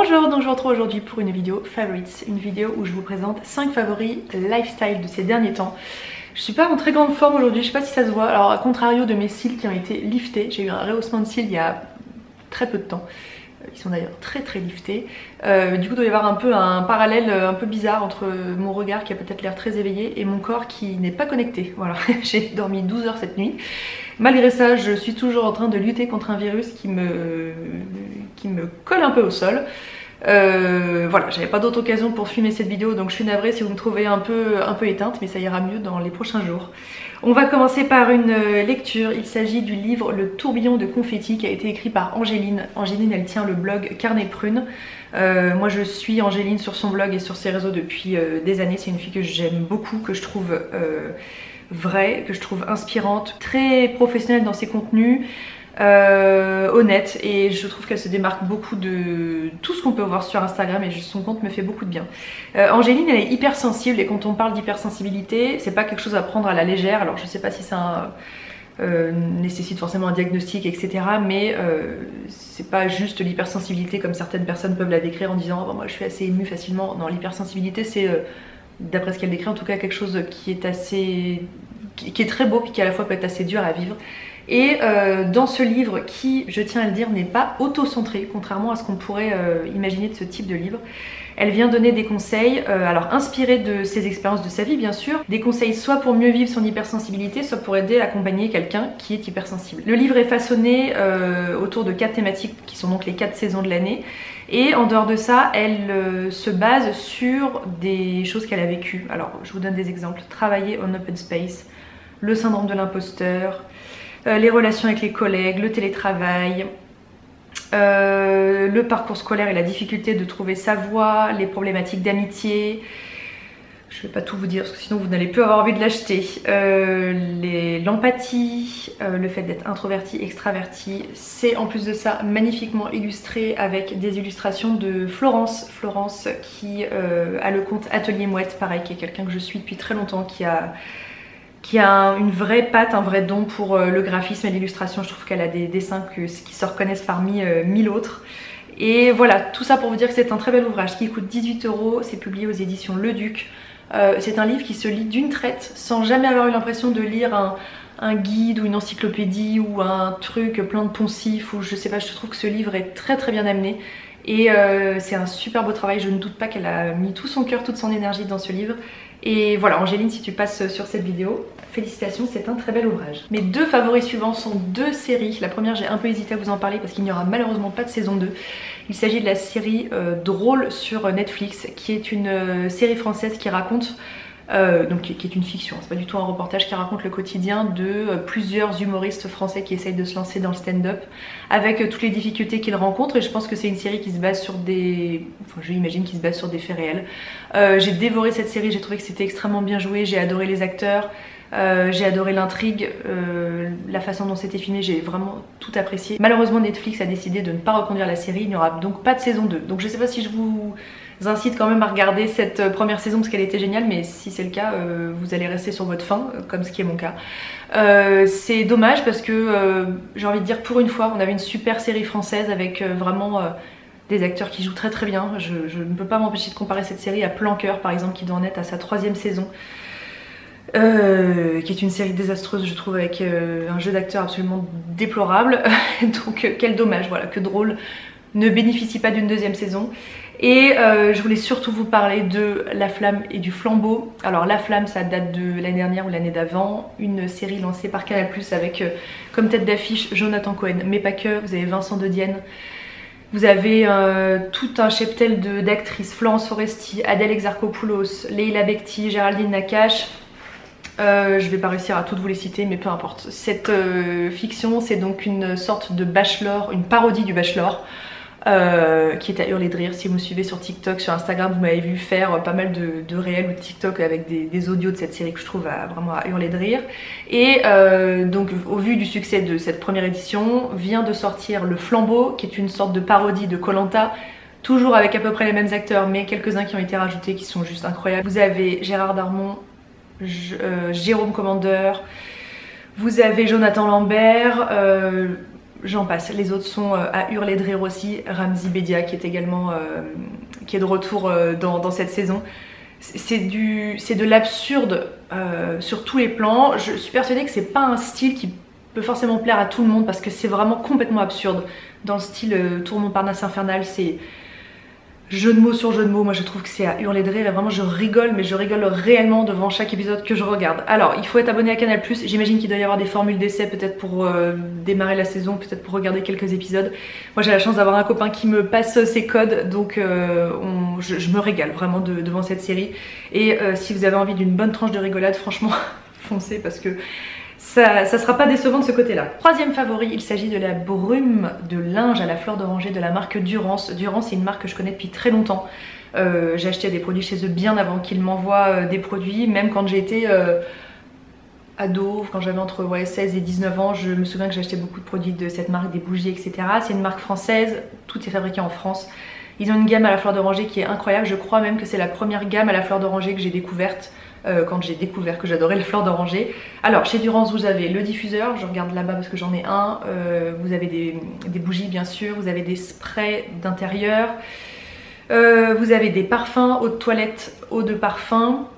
Bonjour, donc je vous retrouve aujourd'hui pour une vidéo favorites, une vidéo où je vous présente 5 favoris lifestyle de ces derniers temps. Je suis pas en très grande forme aujourd'hui, je sais pas si ça se voit, alors à contrario de mes cils qui ont été liftés, j'ai eu un rehaussement de cils il y a très peu de temps. Ils sont d'ailleurs très liftés. Du coup il doit y avoir un peu un parallèle un peu bizarre entre mon regard qui a peut-être l'air très éveillé et mon corps qui n'est pas connecté. Voilà, j'ai dormi 12 heures cette nuit. Malgré ça, je suis toujours en train de lutter contre un virus qui me colle un peu au sol. Voilà, j'avais pas d'autre occasion pour filmer cette vidéo, donc je suis navrée si vous me trouvez un peu éteinte, mais ça ira mieux dans les prochains jours. On va commencer par une lecture. Il s'agit du livre Le tourbillon de confetti qui a été écrit par Angéline. Angéline, elle tient le blog Carnet Prune. Moi je suis Angéline sur son blog et sur ses réseaux depuis des années. C'est une fille que j'aime beaucoup, que je trouve vraie, que je trouve inspirante, très professionnelle dans ses contenus, honnête, et je trouve qu'elle se démarque beaucoup de tout ce qu'on peut voir sur Instagram et son compte me fait beaucoup de bien. Angéline, elle est hypersensible et quand on parle d'hypersensibilité, c'est pas quelque chose à prendre à la légère. Alors je sais pas si ça nécessite forcément un diagnostic, etc. Mais c'est pas juste l'hypersensibilité comme certaines personnes peuvent la décrire en disant oh, moi je suis assez émue facilement. Non, l'hypersensibilité c'est d'après ce qu'elle décrit en tout cas quelque chose qui est assez qui est très beau puis qui à la fois peut être assez dur à vivre. Et dans ce livre qui, je tiens à le dire, n'est pas auto-centré, contrairement à ce qu'on pourrait imaginer de ce type de livre, elle vient donner des conseils, alors inspirés de ses expériences de sa vie bien sûr, des conseils soit pour mieux vivre son hypersensibilité, soit pour aider à accompagner quelqu'un qui est hypersensible. Le livre est façonné autour de 4 thématiques qui sont donc les 4 saisons de l'année. Et en dehors de ça, elle se base sur des choses qu'elle a vécues. Alors, je vous donne des exemples. Travailler en open space, le syndrome de l'imposteur, les relations avec les collègues, le télétravail, le parcours scolaire et la difficulté de trouver sa voie, les problématiques d'amitié. Je ne vais pas tout vous dire parce que sinon vous n'allez plus avoir envie de l'acheter. L'empathie, le fait d'être introverti, extraverti. C'est en plus de ça magnifiquement illustré avec des illustrations de Florence. Florence qui a le compte Atelier Mouette, pareil, qui est quelqu'un que je suis depuis très longtemps, qui a une vraie patte, un vrai don pour le graphisme et l'illustration. Je trouve qu'elle a des dessins qui se reconnaissent parmi 1000 autres. Et voilà, tout ça pour vous dire que c'est un très bel ouvrage qui coûte 18 €, c'est publié aux éditions Le Duc. C'est un livre qui se lit d'une traite sans jamais avoir eu l'impression de lire un guide ou une encyclopédie ou un truc plein de poncifs ou je sais pas. Je trouve que ce livre est très bien amené et c'est un super beau travail. Je ne doute pas qu'elle a mis tout son cœur, toute son énergie dans ce livre. Et voilà, Angéline, si tu passes sur cette vidéo, félicitations, c'est un très bel ouvrage. Mes 2 favoris suivants sont 2 séries. La première, j'ai un peu hésité à vous en parler parce qu'il n'y aura malheureusement pas de saison 2. Il s'agit de la série Drôle sur Netflix, qui est une série française qui raconte, donc qui est une fiction, c'est pas du tout un reportage, qui raconte le quotidien de plusieurs humoristes français qui essayent de se lancer dans le stand-up avec toutes les difficultés qu'ils rencontrent. Et je pense que c'est une série qui se base sur des... Enfin, je imagine qu'il se base sur des faits réels. J'ai dévoré cette série, j'ai trouvé que c'était extrêmement bien joué, j'ai adoré les acteurs. J'ai adoré l'intrigue, la façon dont c'était filmé, j'ai vraiment tout apprécié. Malheureusement Netflix a décidé de ne pas reconduire la série, il n'y aura donc pas de saison 2. Donc je sais pas si je vous incite quand même à regarder cette première saison parce qu'elle était géniale, mais si c'est le cas, vous allez rester sur votre faim, comme ce qui est mon cas. C'est dommage parce que j'ai envie de dire pour une fois, on avait une super série française avec vraiment... des acteurs qui jouent très bien. Je ne peux pas m'empêcher de comparer cette série à Plan Cœur par exemple, qui doit en être à sa 3e saison. Qui est une série désastreuse je trouve, avec un jeu d'acteurs absolument déplorable. Donc quel dommage, voilà, que Drôle ne bénéficie pas d'une 2e saison. Et je voulais surtout vous parler de La Flamme et du Flambeau. Alors La Flamme, ça date de l'année dernière ou l'année d'avant, une série lancée par Canal+ avec comme tête d'affiche Jonathan Cohen, mais pas que. Vous avez Vincent De Dienne, vous avez tout un cheptel d'actrices, Florence Foresti, Adèle Exarchopoulos, Leila Bekti, Géraldine Nakache. Je vais pas réussir à toutes vous les citer, mais peu importe. Cette fiction, c'est donc une sorte de Bachelor, une parodie du Bachelor, qui est à hurler de rire. Si vous me suivez sur TikTok, sur Instagram, vous m'avez vu faire pas mal de réels ou de TikTok avec des audios de cette série que je trouve vraiment à hurler de rire. Et donc au vu du succès de cette première édition, vient de sortir Le Flambeau, qui est une sorte de parodie de Koh-Lanta, toujours avec à peu près les mêmes acteurs, mais quelques-uns qui ont été rajoutés qui sont juste incroyables. Vous avez Gérard Darmon, Jérôme Commandeur, vous avez Jonathan Lambert, j'en passe. Les autres sont à hurler de rire aussi. Ramzy Bedia qui est également qui est de retour dans cette saison. C'est de l'absurde sur tous les plans. Je suis persuadée que c'est pas un style qui peut forcément plaire à tout le monde parce que c'est vraiment complètement absurde. Dans le style Tour Montparnasse infernal, c'est jeu de mots sur jeu de mots. Moi je trouve que c'est à hurler de rire et vraiment je rigole, mais je rigole réellement devant chaque épisode que je regarde. Alors il faut être abonné à Canal+, j'imagine qu'il doit y avoir des formules d'essai peut-être pour démarrer la saison, peut-être pour regarder quelques épisodes. Moi j'ai la chance d'avoir un copain qui me passe ses codes, donc je me régale vraiment devant cette série. Et si vous avez envie d'une bonne tranche de rigolade, franchement foncez parce que ça sera pas décevant de ce côté-là. Troisième favori, il s'agit de la brume de linge à la fleur d'oranger de la marque Durance. Durance, c'est une marque que je connais depuis très longtemps. J'ai acheté des produits chez eux bien avant qu'ils m'envoient des produits, même quand j'ai été ado, quand j'avais entre 16 et 19 ans, je me souviens que j'ai acheté beaucoup de produits de cette marque, des bougies, etc. C'est une marque française, tout est fabriqué en France. Ils ont une gamme à la fleur d'oranger qui est incroyable. Je crois même que c'est la première gamme à la fleur d'oranger que j'ai découverte. Quand j'ai découvert que j'adorais la fleur d'oranger. Alors chez Durance vous avez le diffuseur, je regarde là-bas parce que j'en ai un, vous avez des bougies bien sûr, vous avez des sprays d'intérieur, vous avez des parfums, eau de toilette, eau de parfum,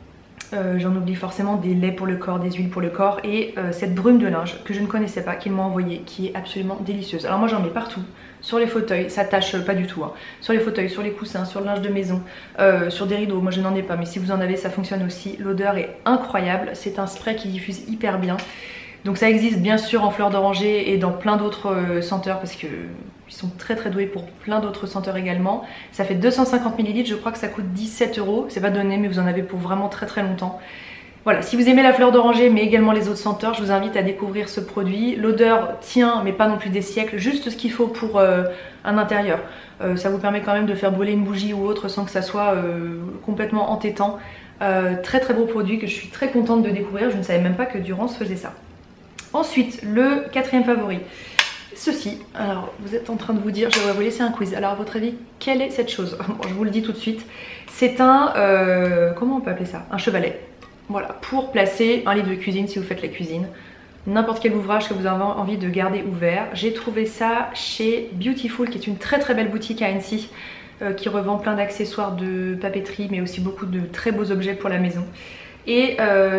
j'en oublie forcément, des laits pour le corps, des huiles pour le corps et cette brume de linge que je ne connaissais pas, qu'ils m'ont envoyée, qui est absolument délicieuse. Alors moi j'en ai partout, sur les fauteuils, ça tâche pas du tout, hein. Sur les fauteuils, sur les coussins, sur le linge de maison, sur des rideaux, moi je n'en ai pas mais si vous en avez ça fonctionne aussi. L'odeur est incroyable, c'est un spray qui diffuse hyper bien. Donc ça existe bien sûr en fleur d'oranger et dans plein d'autres senteurs parce que ils sont très doués pour plein d'autres senteurs également. Ça fait 250 ml, je crois que ça coûte 17 €, c'est pas donné mais vous en avez pour vraiment très longtemps. Voilà, si vous aimez la fleur d'oranger mais également les autres senteurs, je vous invite à découvrir ce produit. L'odeur tient mais pas non plus des siècles, juste ce qu'il faut pour un intérieur. Ça vous permet quand même de faire brûler une bougie ou autre sans que ça soit complètement entêtant. Très beau produit que je suis très contente de découvrir, je ne savais même pas que Durance faisait ça. Ensuite, le quatrième favori. Ceci, alors vous êtes en train de vous dire, je vais vous laisser un quiz. Alors à votre avis, quelle est cette chose? Bon, je vous le dis tout de suite. C'est un, comment on peut appeler ça? Un chevalet. Voilà, pour placer un livre de cuisine si vous faites la cuisine. N'importe quel ouvrage que vous avez envie de garder ouvert. J'ai trouvé ça chez Beautiful, qui est une très belle boutique à Annecy, qui revend plein d'accessoires de papeterie, mais aussi beaucoup de très beaux objets pour la maison. Et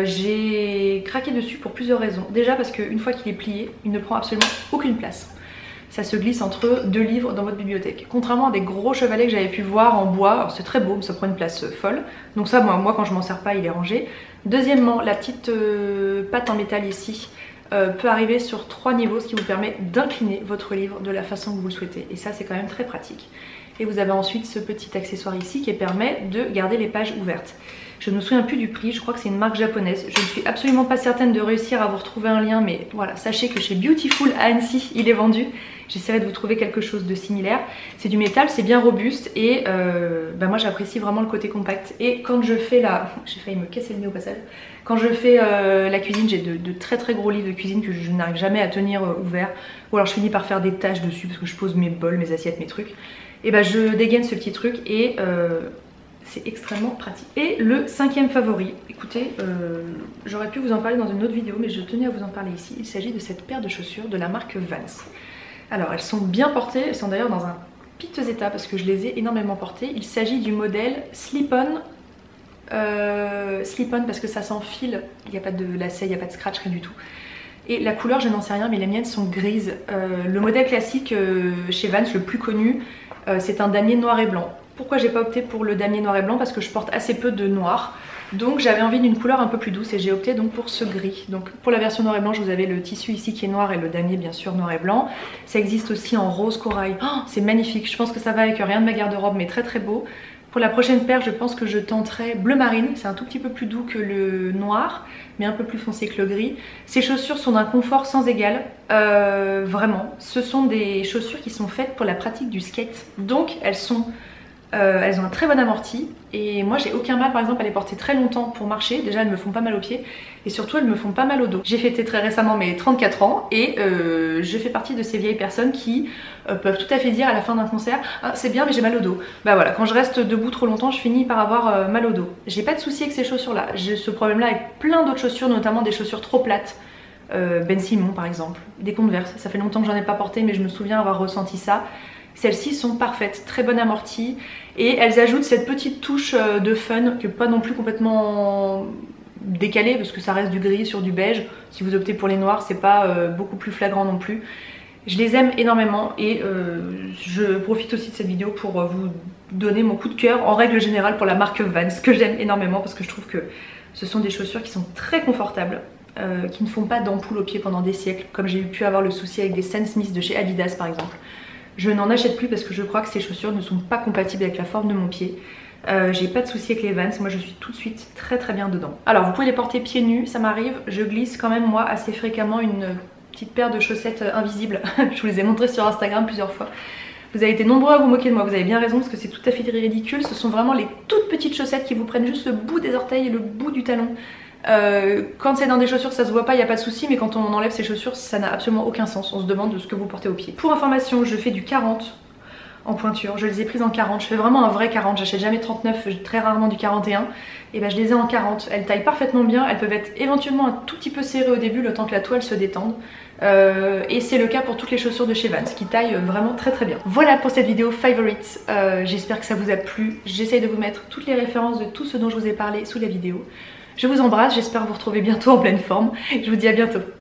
j'ai craqué dessus pour plusieurs raisons. Déjà parce qu'une fois qu'il est plié, il ne prend absolument aucune place. Ça se glisse entre deux livres dans votre bibliothèque. Contrairement à des gros chevalets que j'avais pu voir en bois, c'est très beau mais ça prend une place folle. Donc ça moi quand je m'en sers pas il est rangé. Deuxièmement, la petite patte en métal ici peut arriver sur 3 niveaux, ce qui vous permet d'incliner votre livre de la façon que vous le souhaitez. Et ça c'est quand même très pratique. Et vous avez ensuite ce petit accessoire ici qui permet de garder les pages ouvertes. Je ne me souviens plus du prix, je crois que c'est une marque japonaise. Je ne suis absolument pas certaine de réussir à vous retrouver un lien, mais voilà, sachez que chez Beautiful à Annecy, il est vendu. J'essaierai de vous trouver quelque chose de similaire. C'est du métal, c'est bien robuste et moi j'apprécie vraiment le côté compact. Et quand je fais la... J'ai failli me casser le nez au passage. Quand je fais la cuisine, j'ai de très gros livres de cuisine que je n'arrive jamais à tenir ouverts. Ou alors je finis par faire des tâches dessus parce que je pose mes bols, mes assiettes, mes trucs. Et je dégaine ce petit truc et... c'est extrêmement pratique. Et le cinquième favori, écoutez, j'aurais pu vous en parler dans une autre vidéo, mais je tenais à vous en parler ici. Il s'agit de cette paire de chaussures de la marque Vans. Alors elles sont bien portées, elles sont d'ailleurs dans un piteux état parce que je les ai énormément portées. Il s'agit du modèle Slip-On. Slip-On parce que ça s'enfile, il n'y a pas de lacet, il n'y a pas de scratch, rien du tout. Et la couleur, je n'en sais rien, mais les miennes sont grises. Le modèle classique chez Vans, le plus connu, c'est un damier noir et blanc. Pourquoi j'ai pas opté pour le damier noir et blanc? Parce que je porte assez peu de noir. Donc j'avais envie d'une couleur un peu plus douce et j'ai opté donc pour ce gris. Donc pour la version noir et blanc, vous avez le tissu ici qui est noir et le damier bien sûr noir et blanc. Ça existe aussi en rose corail. Oh, c'est magnifique, je pense que ça va avec rien de ma garde-robe mais très beau. Pour la prochaine paire, je pense que je tenterai bleu marine. C'est un tout petit peu plus doux que le noir, mais un peu plus foncé que le gris. Ces chaussures sont d'un confort sans égal. Vraiment, ce sont des chaussures qui sont faites pour la pratique du skate. Donc elles ont un très bon amorti et moi j'ai aucun mal par exemple à les porter très longtemps pour marcher. Déjà elles me font pas mal aux pieds et surtout elles me font pas mal au dos. J'ai fêté très récemment mes 34 ans et je fais partie de ces vieilles personnes qui peuvent tout à fait dire à la fin d'un concert ah, c'est bien mais j'ai mal au dos. Bah voilà, quand je reste debout trop longtemps je finis par avoir mal au dos. J'ai pas de souci avec ces chaussures là, j'ai ce problème là avec plein d'autres chaussures, notamment des chaussures trop plates. Ben Simon par exemple, des Converse, ça fait longtemps que j'en ai pas porté mais je me souviens avoir ressenti ça. Celles-ci sont parfaites, très bonne amortie et elles ajoutent cette petite touche de fun que pas non plus complètement décalée parce que ça reste du gris sur du beige. Si vous optez pour les noirs, c'est pas beaucoup plus flagrant non plus. Je les aime énormément et je profite aussi de cette vidéo pour vous donner mon coup de cœur en règle générale pour la marque Vans que j'aime énormément parce que je trouve que ce sont des chaussures qui sont très confortables, qui ne font pas d'ampoule aux pieds pendant des siècles comme j'ai pu avoir le souci avec des Stan Smith de chez Adidas par exemple. Je n'en achète plus parce que je crois que ces chaussures ne sont pas compatibles avec la forme de mon pied. J'ai pas de souci avec les Vans, moi je suis tout de suite très bien dedans. Alors vous pouvez les porter pieds nus, ça m'arrive, je glisse quand même moi assez fréquemment une petite paire de chaussettes invisibles. Je vous les ai montrées sur Instagram plusieurs fois. Vous avez été nombreux à vous moquer de moi, vous avez bien raison parce que c'est tout à fait ridicule. Ce sont vraiment les toutes petites chaussettes qui vous prennent juste le bout des orteils et le bout du talon. Quand c'est dans des chaussures ça se voit pas, il n'y a pas de souci, mais quand on enlève ces chaussures ça n'a absolument aucun sens. On se demande de ce que vous portez au pied. Pour information, je fais du 40 en pointure, je les ai prises en 40, je fais vraiment un vrai 40, j'achète jamais 39, très rarement du 41, et ben je les ai en 40, elles taillent parfaitement bien, elles peuvent être éventuellement un tout petit peu serrées au début le temps que la toile se détende, et c'est le cas pour toutes les chaussures de chez Vans qui taillent vraiment très bien. Voilà pour cette vidéo favorites, j'espère que ça vous a plu, j'essaye de vous mettre toutes les références de tout ce dont je vous ai parlé sous la vidéo. Je vous embrasse, j'espère vous retrouver bientôt en pleine forme, je vous dis à bientôt.